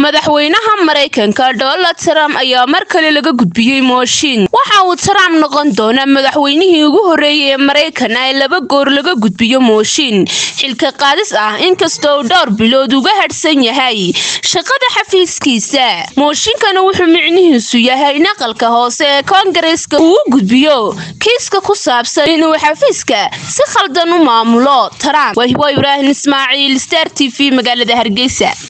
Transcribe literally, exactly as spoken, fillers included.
madaxweynaha Mareykanka Donald Trump ayaa mar kale laga gudbiyay mooshin waxa uu Trump noqon doona madaxweynihii ugu horeeyay ee Mareykan ay laba goor laga gudbiyo mooshin xilka qaadis ah inkastoo dhowr bilood uga hadhsan yahay shaqada xafiiskiisa mooshinkana wuxuu micnihiisu yahay naqalka hoose ee Congress-ka uu gudbiyo kiiska ku saabsan inuu xafiiska si khaldan u maamulo Trump. Waa Ibrahim Ismaaciil, Star T V, magaalada Hargeysa.